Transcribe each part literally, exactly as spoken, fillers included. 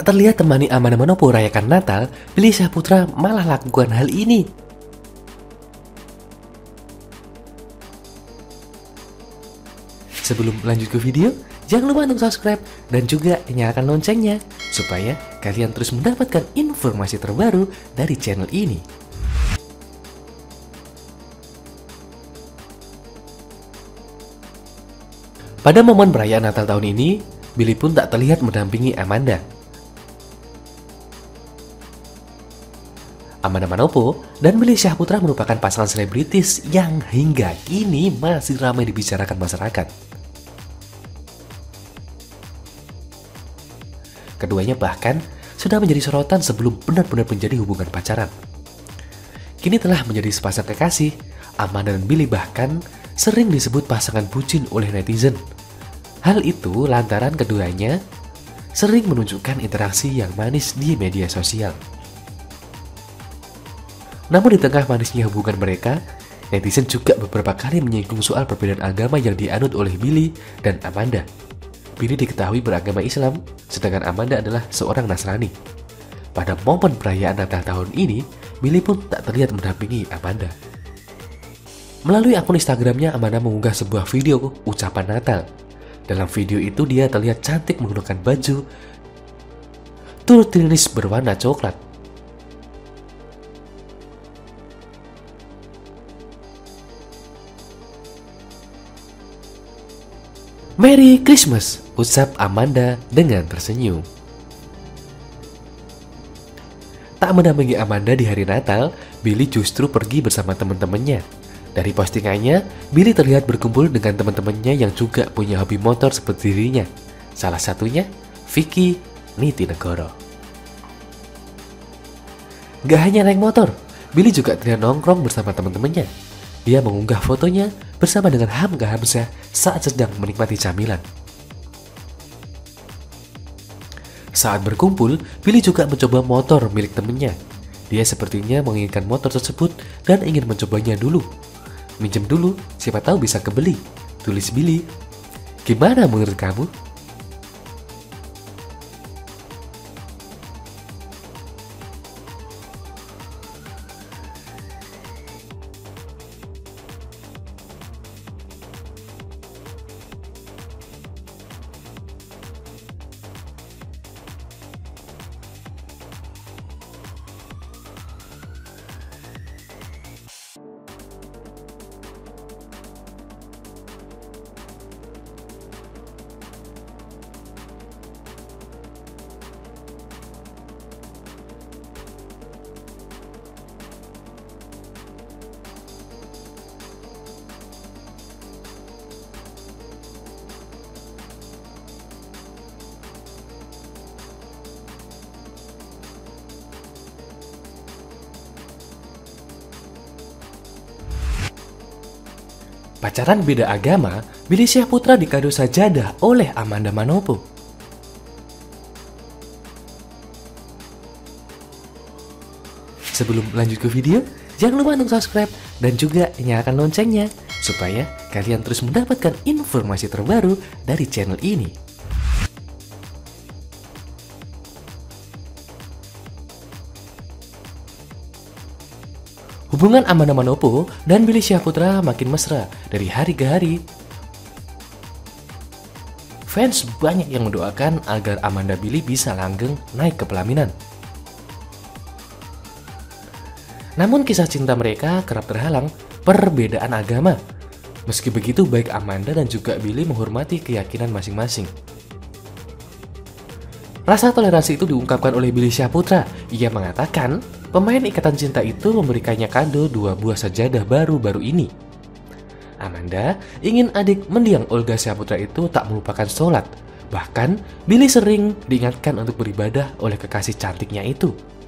Tak terlihat temani Amanda Manopo rayakan Natal, Billy Syahputra malah lakukan hal ini. Sebelum lanjut ke video, jangan lupa untuk subscribe dan juga nyalakan loncengnya supaya kalian terus mendapatkan informasi terbaru dari channel ini. Pada momen perayaan Natal tahun ini, Billy pun tak terlihat mendampingi Amanda. Amanda Manopo dan Billy Syahputra merupakan pasangan selebritis yang hingga kini masih ramai dibicarakan masyarakat. Keduanya bahkan sudah menjadi sorotan sebelum benar-benar menjadi hubungan pacaran. Kini telah menjadi sepasang kekasih, Amanda dan Billy bahkan sering disebut pasangan bucin oleh netizen. Hal itu lantaran keduanya sering menunjukkan interaksi yang manis di media sosial. Namun di tengah manisnya hubungan mereka, netizen juga beberapa kali menyinggung soal perbedaan agama yang dianut oleh Billy dan Amanda. Billy diketahui beragama Islam, sedangkan Amanda adalah seorang Nasrani. Pada momen perayaan Natal tahun ini, Billy pun tak terlihat mendampingi Amanda. Melalui akun Instagramnya, Amanda mengunggah sebuah video ucapan Natal. Dalam video itu dia terlihat cantik menggunakan baju turut dirilis berwarna coklat. Merry Christmas, ucap Amanda dengan tersenyum. Tak mendampingi Amanda di hari Natal, Billy justru pergi bersama teman-temannya. Dari postingannya, Billy terlihat berkumpul dengan teman-temannya yang juga punya hobi motor seperti dirinya. Salah satunya, Vicky Nitinegoro. Gak hanya naik motor, Billy juga terlihat nongkrong bersama teman-temannya. Dia mengunggah fotonya bersama dengan Hamka Hamzah saat sedang menikmati camilan. Saat berkumpul, Billy juga mencoba motor milik temannya. Dia sepertinya menginginkan motor tersebut dan ingin mencobanya dulu. Minjem dulu, siapa tahu bisa kebeli, tulis Billy. Gimana menurut kamu? Pacaran beda agama, Billy Syahputra dikado sajadah oleh Amanda Manopo. Sebelum lanjut ke video, jangan lupa untuk subscribe dan juga nyalakan loncengnya supaya kalian terus mendapatkan informasi terbaru dari channel ini. Hubungan Amanda Manopo dan Billy Syahputra makin mesra dari hari ke hari. Fans banyak yang mendoakan agar Amanda Billy bisa langgeng naik ke pelaminan. Namun kisah cinta mereka kerap terhalang perbedaan agama. Meski begitu, baik Amanda dan juga Billy menghormati keyakinan masing-masing. Rasa toleransi itu diungkapkan oleh Billy Syahputra. Ia mengatakan, pemain ikatan cinta itu memberikannya kado dua buah sajadah baru-baru ini. Amanda ingin adik mendiang Olga Syahputra itu tak melupakan sholat. Bahkan, Billy sering diingatkan untuk beribadah oleh kekasih cantiknya itu.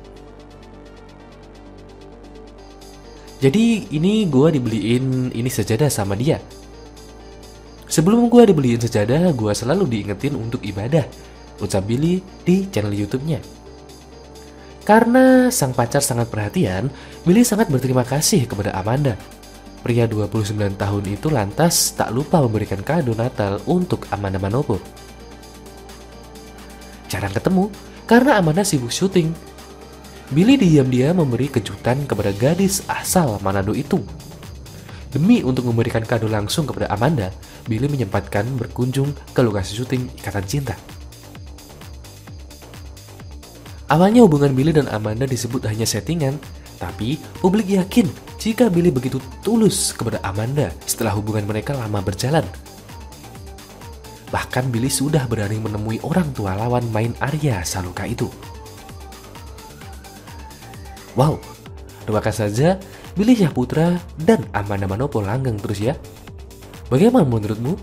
Jadi, ini gue dibeliin ini sajadah sama dia. Sebelum gue dibeliin sajadah, gue selalu diingetin untuk ibadah, ucap Billy di channel YouTube-nya. Karena sang pacar sangat perhatian, Billy sangat berterima kasih kepada Amanda. Pria dua puluh sembilan tahun itu lantas tak lupa memberikan kado Natal untuk Amanda Manopo. Jarang ketemu, Karena Amanda sibuk syuting, Billy diam-diam memberi kejutan kepada gadis asal Manado itu. Demi untuk memberikan kado langsung kepada Amanda, Billy menyempatkan berkunjung ke lokasi syuting Ikatan Cinta. Awalnya hubungan Billy dan Amanda disebut hanya settingan, tapi publik yakin jika Billy begitu tulus kepada Amanda setelah hubungan mereka lama berjalan. Bahkan Billy sudah berani menemui orang tua lawan main Arya Saloka itu. Wow, doakan saja Billy Syahputra dan Amanda Manopo langgeng terus ya. Bagaimana menurutmu?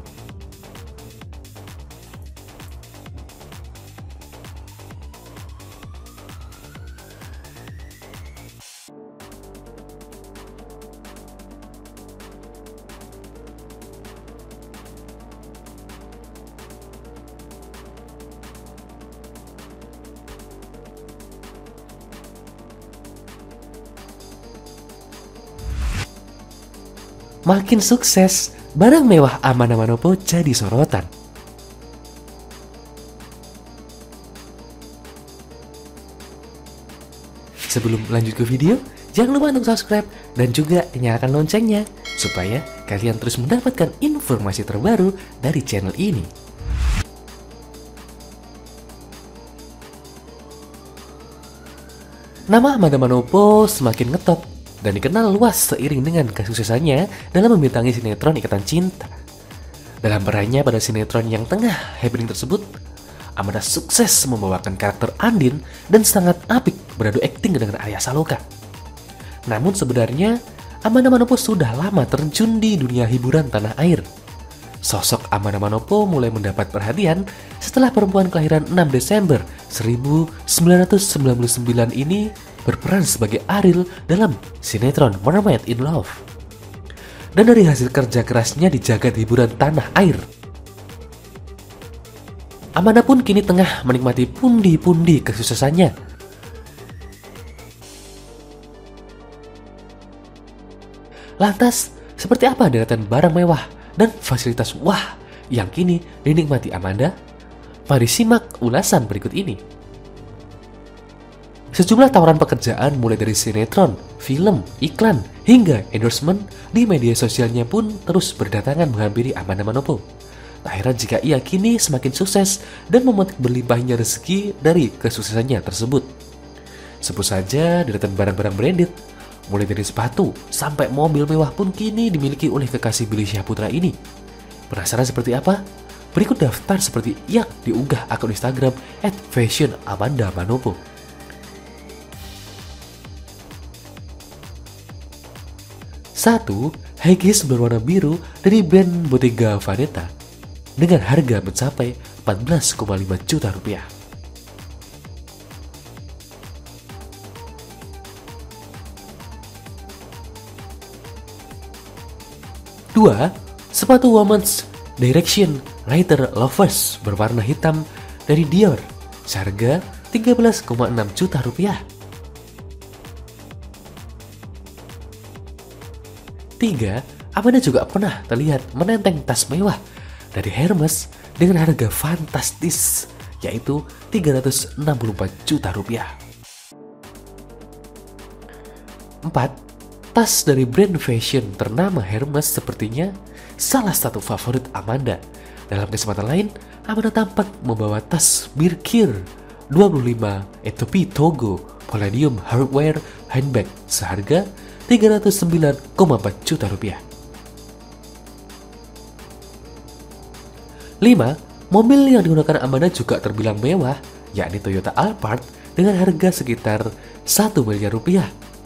Makin sukses, barang mewah Amanda Manopo jadi sorotan. Sebelum lanjut ke video, jangan lupa untuk subscribe dan juga nyalakan loncengnya supaya kalian terus mendapatkan informasi terbaru dari channel ini. Nama Amanda Manopo semakin ngetop dan dikenal luas seiring dengan kesuksesannya dalam membintangi sinetron Ikatan Cinta. Dalam perannya pada sinetron yang tengah happening tersebut, Amanda sukses membawakan karakter Andin dan sangat apik beradu akting dengan Arya Saloka. Namun sebenarnya, Amanda Manopo sudah lama terjun di dunia hiburan tanah air. Sosok Amanda Manopo mulai mendapat perhatian setelah perempuan kelahiran enam Desember seribu sembilan ratus sembilan puluh sembilan ini berperan sebagai Ariel dalam sinetron Mermaid in Love. Dan dari hasil kerja kerasnya di jagat hiburan tanah air, Amanda pun kini tengah menikmati pundi-pundi kesuksesannya. Lantas, seperti apa deretan barang mewah dan fasilitas wah yang kini dinikmati Amanda? Mari simak ulasan berikut ini. Sejumlah tawaran pekerjaan mulai dari sinetron, film, iklan, hingga endorsement di media sosialnya pun terus berdatangan menghampiri Amanda Manopo. Tak heran jika ia kini semakin sukses dan memetik berlimpahnya rezeki dari kesuksesannya tersebut. Sebut saja deretan barang-barang branded, mulai dari sepatu sampai mobil mewah pun kini dimiliki oleh kekasih Billy Syahputra ini. Penasaran seperti apa? Berikut daftar seperti yang diunggah akun Instagram at fashion amanda manopo. Satu, high heels berwarna biru dari brand Bottega Veneta dengan harga mencapai empat belas koma lima juta rupiah. Dua, sepatu Women's Direction Lighter Lovers berwarna hitam dari Dior seharga tiga belas koma enam juta rupiah. Tiga, Amanda juga pernah terlihat menenteng tas mewah dari Hermes dengan harga fantastis, yaitu tiga ratus enam puluh empat juta rupiah. Empat, tas dari brand fashion ternama Hermes sepertinya salah satu favorit Amanda. Dalam kesempatan lain, Amanda tampak membawa tas Birkin dua puluh lima Etopi Togo Palladium Hardware handbag seharga tiga ratus sembilan koma empat juta rupiah. Lima, mobil yang digunakan Amanda juga terbilang mewah, yakni Toyota Alphard dengan harga sekitar satu miliar rupiah.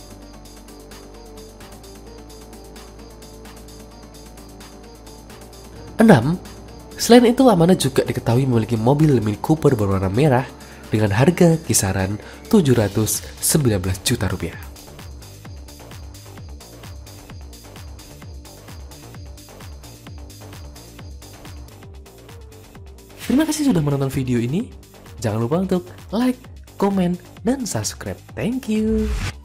Enam, selain itu Amanda juga diketahui memiliki mobil Mini Cooper berwarna merah dengan harga kisaran tujuh ratus sembilan belas juta rupiah. Terima kasih sudah menonton video ini. Jangan lupa untuk like, komen, dan subscribe. Thank you.